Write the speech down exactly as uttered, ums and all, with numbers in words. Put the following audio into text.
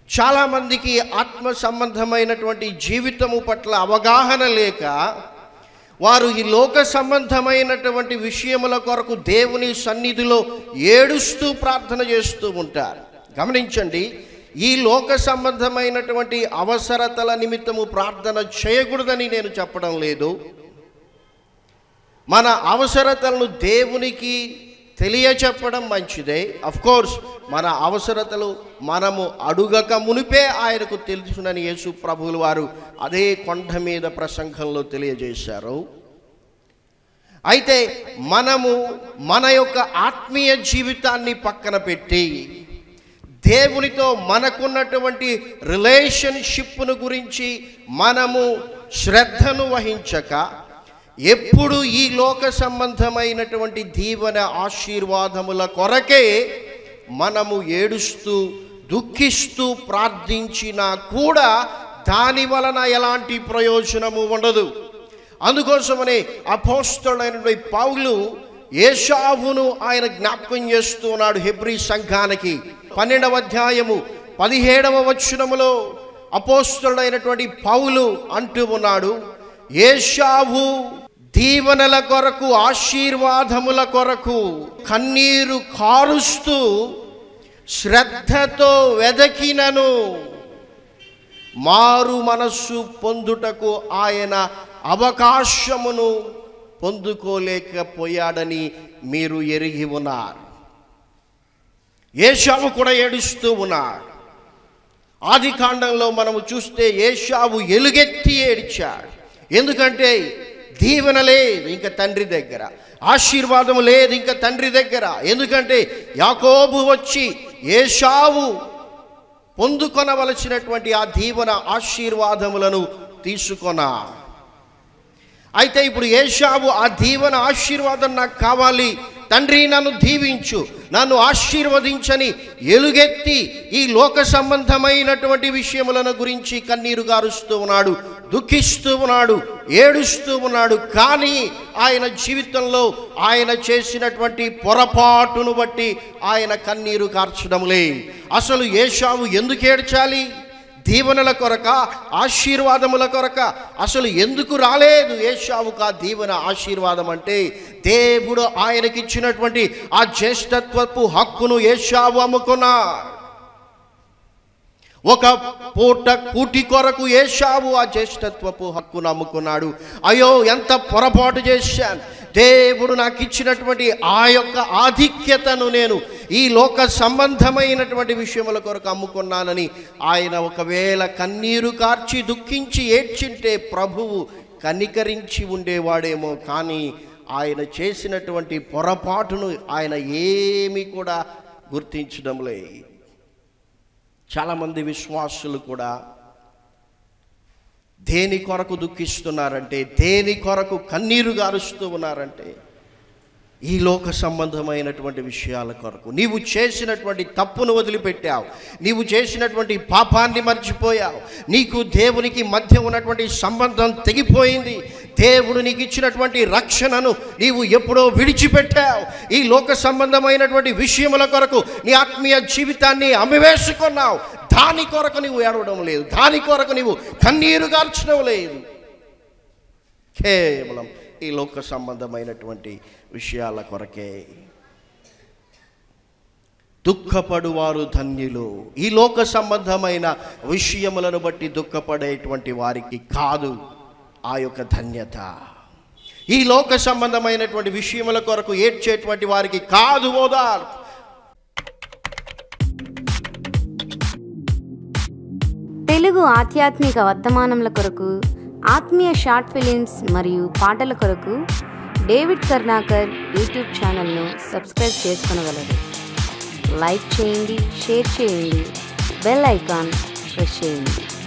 చాలామందికి ఆత్మ సంబంధమైనటువంటి జీవితము పట్ల అవగాహన లేక వారు ఈ లోక సంబంధమైనటువంటి విషయముల కొరకు దేవుని సన్నిధిలో ఏడుస్తూ ప్రార్థన చేస్తూ ఉంటారు. గమనించండి, ఈ లోక సంబంధమైనటువంటి అవసరతల నిమిత్తము ప్రార్థన చేయకూడదని నేను చెప్పడం లేదు. మన అవసరతలను దేవునికి తెలియచెప్పడం మంచిదే. అఫ్ కోర్స్ మన అవసరతలు మనము అడుగక మునిపే ఆయనకు తెలుసునని యేసు ప్రభువులు వారు అదే కొండ మీద ప్రసంగంలో తెలియజేశారు. అయితే మనము మన యొక్క ఆత్మీయ జీవితాన్ని పక్కన పెట్టి దేవునితో మనకున్నటువంటి రిలేషన్షిప్ను గురించి మనము శ్రద్ధను వహించక ఎప్పుడు ఈ లోక సంబంధమైనటువంటి దీవెన ఆశీర్వాదముల కొరకే మనము ఏడుస్తూ దుఃఖిస్తూ ప్రార్థించినా కూడా దాని వలన ఎలాంటి ప్రయోజనము ఉండదు. అందుకోసమనే అపోస్తలుడైనటువంటి పౌలు ఏశావును ఆయన జ్ఞాపకం చేస్తూ ఉన్నాడు. హెబ్రీ సంఘానికి పన్నెండవ అధ్యాయము పదిహేడవ వచనములో అపోస్తలుడైనటువంటి పౌలు అంటూ ఉన్నాడు, ఏశావు దీవెనల కొరకు ఆశీర్వాదముల కొరకు కన్నీరు కారుస్తూ శ్రద్ధతో వెదకినను మారు మనస్సు పొందుటకు ఆయన అవకాశమును పొందుకోలేకపోయాడని మీరు ఎరిగి ఉన్నారు. ఏశావు కూడా ఏడుస్తూ ఉన్నాడు. ఆది కాండంలో మనము చూస్తే ఏశావు ఎలుగెత్తి ఏడ్చాడు. ఎందుకంటే దీవెన లేదు ఇంకా తండ్రి దగ్గర, ఆశీర్వాదం లేదు ఇంకా తండ్రి దగ్గర. ఎందుకంటే యాకోబు వచ్చి ఏశావు పొందుకొనవలసినటువంటి ఆ దీవెన ఆశీర్వాదములను తీసుకొనా. అయితే ఇప్పుడు ఏశావు ఆ దీవెన ఆశీర్వాదం నాకు కావాలి, తండ్రి నన్ను దీవించు, నన్ను ఆశీర్వదించని ఎలుగెత్తి ఈ లోక సంబంధమైనటువంటి విషయములను గురించి కన్నీరు గారుస్తూ ఉన్నాడు, దుఃఖిస్తూ ఉన్నాడు, ఏడుస్తూ ఉన్నాడు. కానీ ఆయన జీవితంలో ఆయన చేసినటువంటి పొరపాటును బట్టి ఆయన కన్నీరు కార్చడంలే. అసలు ఏశావు ఎందుకు ఏడ్చాలి? దీవెనల కొరక, ఆశీర్వాదముల కొరక? అసలు ఎందుకు రాలేదు ఏశావుకు ఆ దీవెన ఆశీర్వాదం అంటే దేవుడు ఆయనకిచ్చినటువంటి ఆ జ్యేష్ఠత్వపు హక్కును ఏశావు అమ్ముకున్నా. ఒక పూట కూటి కొరకు ఏశావు ఆ జ్యేష్ఠత్వపు హక్కును అమ్ముకున్నాడు. అయ్యో ఎంత పొరపాటు చేశాను, దేవుడు నాకు ఇచ్చినటువంటి ఆ యొక్క ఆధిక్యతను నేను ఈ లోక సంబంధమైనటువంటి విషయముల కొరకు అమ్ముకున్నానని ఆయన ఒకవేళ కన్నీరు కార్చి దుఃఖించి ఏడ్చింటే ప్రభువు కనికరించి ఉండేవాడేమో. కానీ ఆయన చేసినటువంటి పొరపాటును ఆయన ఏమీ కూడా గుర్తించడం లేదు. చాలామంది విశ్వాసులు కూడా దేని కొరకు దుఃఖిస్తున్నారంటే, దేని కొరకు కన్నీరు గారుస్తూ ఉన్నారంటే ఈ లోక సంబంధమైనటువంటి విషయాల కొరకు. నీవు చేసినటువంటి తప్పును వదిలిపెట్టావు, నీవు చేసినటువంటి పాపాన్ని మర్చిపోయావు, నీకు దేవునికి మధ్య ఉన్నటువంటి సంబంధం తెగిపోయింది, దేవుడు నీకు ఇచ్చినటువంటి రక్షణను నీవు ఎప్పుడో విడిచిపెట్టావు. ఈ లోక సంబంధమైనటువంటి విషయముల కొరకు నీ ఆత్మీయ జీవితాన్ని అమ్మివేసుకున్నావు. దాని కొరకు నీవు ఏడవడం లేదు, దాని కొరకు నీవు కన్నీరు గార్చడం లేదు. కేవలం ఈ లోక సంబంధమైనటువంటి విషయాల కొరకే. దుఃఖపడువారు ధన్యులు. ఈ లోక సంబంధమైన విషయములను బట్టి దుఃఖపడేటువంటి వారికి కాదు ఆ యొక్క ధన్యత. ఈ లోక సంబంధమైనటువంటి విషయముల కొరకు ఏడ్చేటువంటి వారికి కాదు ఓదార్పు. తెలుగు ఆధ్యాత్మిక వర్తమానముల కొరకు, ఆత్మీయ షార్ట్ ఫిలిమ్స్ మరియు పాటల కొరకు డేవిడ్ కర్ణాకర్ యూట్యూబ్ ఛానల్ను సబ్స్క్రైబ్ చేసుకొనగలరు. లైక్ చేయండి, షేర్ చేయండి, బెల్ ఐకాన్ ప్రెస్ చేయండి.